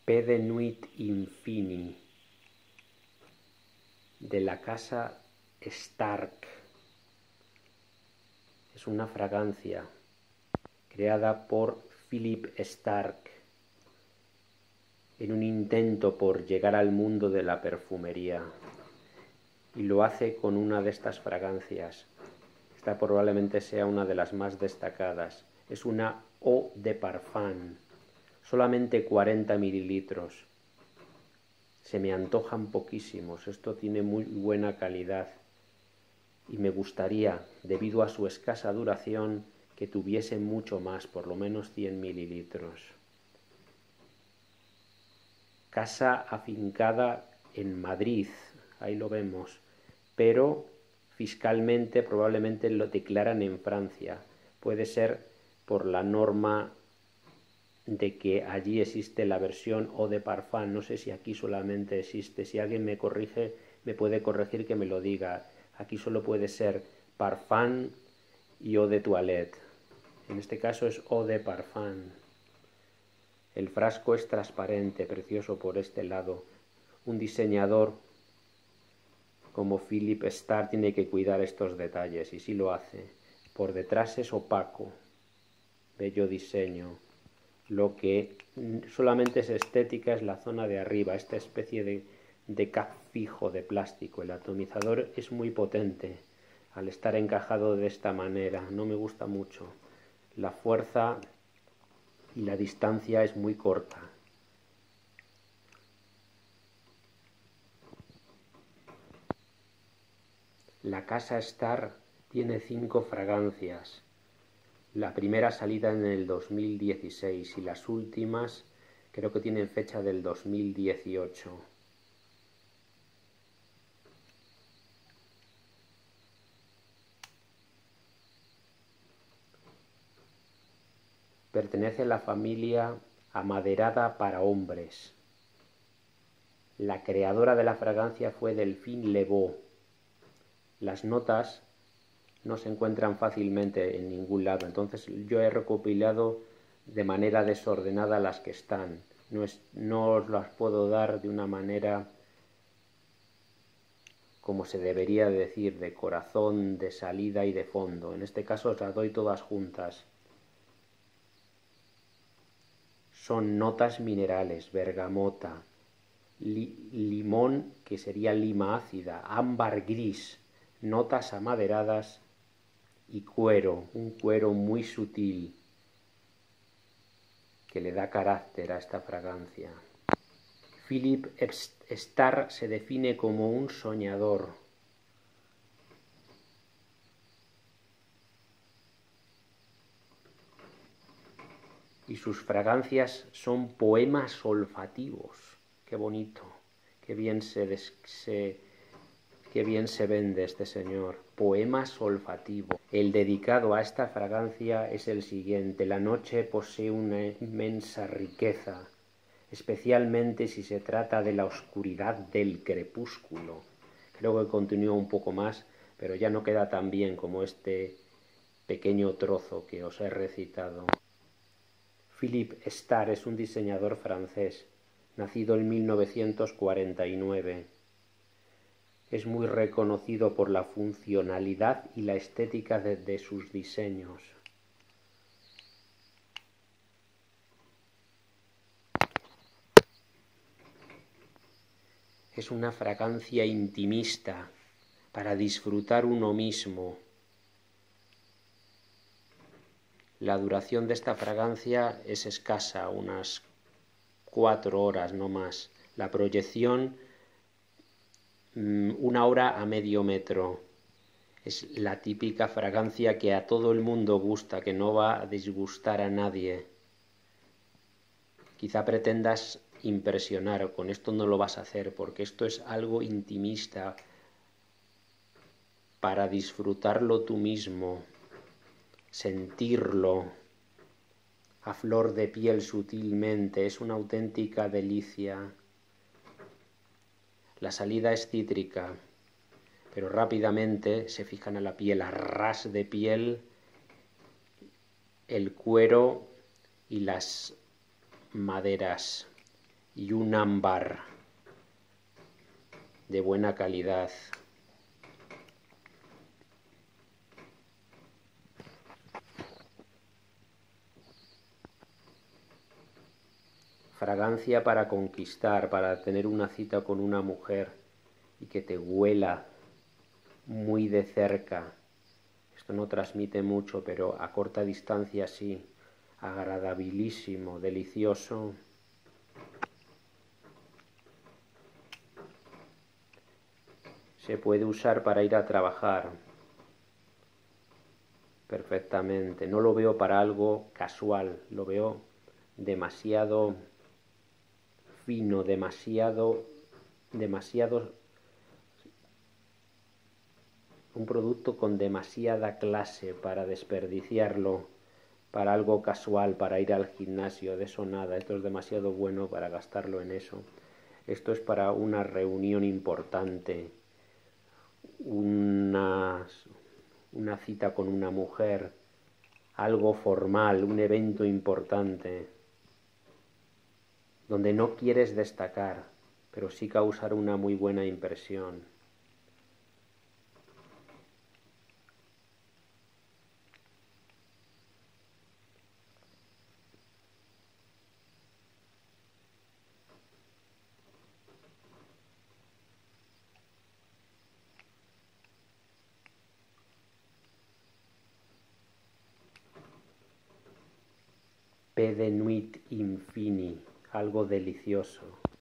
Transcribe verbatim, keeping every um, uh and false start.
Pede Nuit Infini, de la casa Stark. Es una fragancia creada por Philip Stark en un intento por llegar al mundo de la perfumería, y lo hace con una de estas fragancias. Esta probablemente sea una de las más destacadas. Es una Eau de Parfum, solamente cuarenta mililitros. Se me antojan poquísimos. Esto tiene muy buena calidad y me gustaría, debido a su escasa duración, que tuviese mucho más, por lo menos cien mililitros. Casa afincada en Madrid, ahí lo vemos, pero fiscalmente probablemente lo declaran en Francia. Puede ser por la norma de que allí existe la versión Eau de Parfum. No sé si aquí solamente existe. Si alguien me corrige, me puede corregir, que me lo diga. Aquí solo puede ser Parfum y Eau de Toilette. En este caso es Eau de Parfum. El frasco es transparente, precioso por este lado. Un diseñador como Philip Stark tiene que cuidar estos detalles, y sí lo hace. Por detrás es opaco, bello diseño. Lo que solamente es estética es la zona de arriba, esta especie de, de cap fijo de plástico. El atomizador es muy potente al estar encajado de esta manera. No me gusta mucho. La fuerza y la distancia es muy corta. La casa Stark tiene cinco fragancias. La primera salida en el dos mil dieciséis y las últimas creo que tienen fecha del dos mil dieciocho. Pertenece a la familia amaderada para hombres. La creadora de la fragancia fue Delphine Lebeau. Las notas no se encuentran fácilmente en ningún lado, entonces yo he recopilado de manera desordenada las que están. No, es, no os las puedo dar de una manera como se debería decir, de corazón, de salida y de fondo. En este caso os las doy todas juntas. Son notas minerales: bergamota, li limón, que sería lima ácida, ámbar gris, notas amaderadas y cuero, un cuero muy sutil que le da carácter a esta fragancia. Philip Stark se define como un soñador. Y sus fragancias son poemas olfativos. Qué bonito, qué bien se, se, qué bien se vende este señor. Poemas olfativos. El dedicado a esta fragancia es el siguiente: la noche posee una inmensa riqueza, especialmente si se trata de la oscuridad del crepúsculo. Creo que continúa un poco más, pero ya no queda tan bien como este pequeño trozo que os he recitado. Philip Stark es un diseñador francés, nacido en mil novecientos cuarenta y nueve. Es muy reconocido por la funcionalidad y la estética de, de sus diseños. Es una fragancia intimista para disfrutar uno mismo. La duración de esta fragancia es escasa, unas cuatro horas no más. La proyección, una hora a medio metro. Es la típica fragancia que a todo el mundo gusta, que no va a disgustar a nadie. Quizá pretendas impresionar, con esto no lo vas a hacer, porque esto es algo intimista, para disfrutarlo tú mismo, sentirlo a flor de piel sutilmente. Es una auténtica delicia. La salida es cítrica, pero rápidamente se fijan a la piel, a ras de piel, el cuero y las maderas. y un ámbar de buena calidad. Fragancia para conquistar, para tener una cita con una mujer y que te huela muy de cerca. Esto no transmite mucho, pero a corta distancia sí. Agradabilísimo, delicioso. Se puede usar para ir a trabajar perfectamente. No lo veo para algo casual, lo veo demasiado fino, demasiado, demasiado, un producto con demasiada clase para desperdiciarlo para algo casual, para ir al gimnasio. De eso nada, esto es demasiado bueno para gastarlo en eso. Esto es para una reunión importante, una, una cita con una mujer, algo formal, un evento importante, donde no quieres destacar, pero sí causar una muy buena impresión. P de Nuit Infini, algo delicioso.